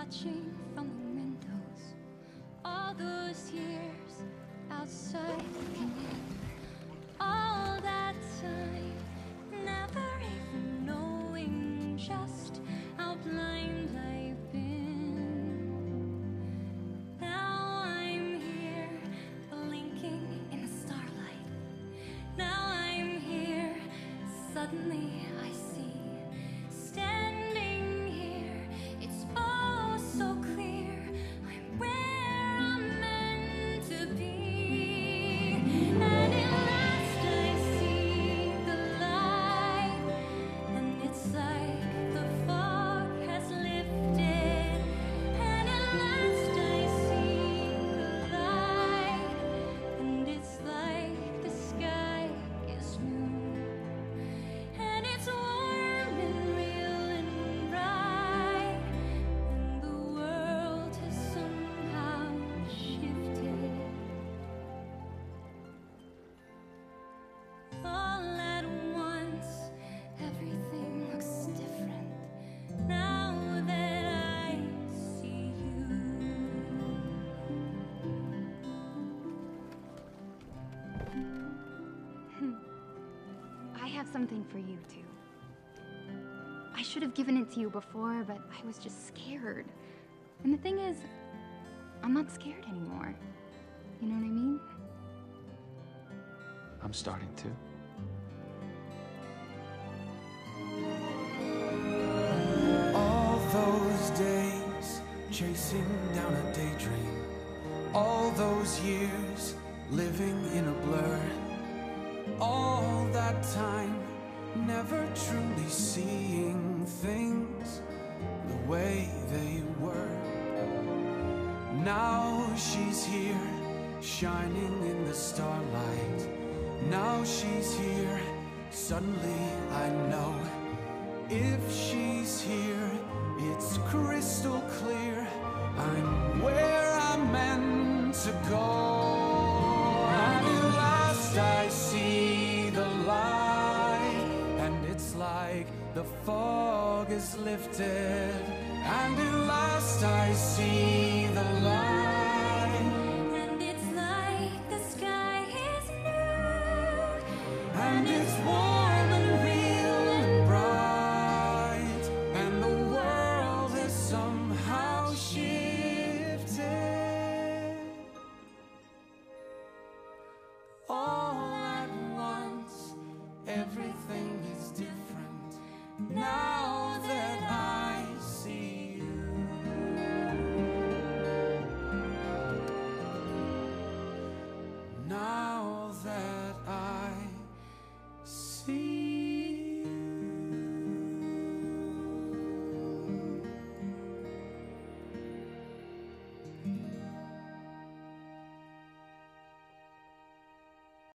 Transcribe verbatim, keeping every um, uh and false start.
watching from the windows, all those years outside looking in, all that time, never even knowing just how blind I've been. Now I'm here, blinking in the starlight. Now I'm here, suddenly I see, standing here, it's all so clear, I'm where I'm meant to be. And at last I see the light, and it's like the fog has lifted. And at last I see the light, and it's like the sky is new. And it's warm and real and bright, and the world has somehow shifted. All at once, everything looks different now that I see you. I have something for you, too. I should have given it to you before, but I was just scared. And the thing is, I'm not scared anymore. You know what I mean? I'm starting to. All those days chasing down a daydream, all those years living in a blur, all that time never truly seeing things the way they were. Now she's here, shining in the starlight. Now she's here, suddenly I know. If she's here, it's crystal clear, I'm where I'm meant to go. And at last I see the light, and it's like the fog is lifted. And at last I see the light, And it's like the sky is blue, and it's warm.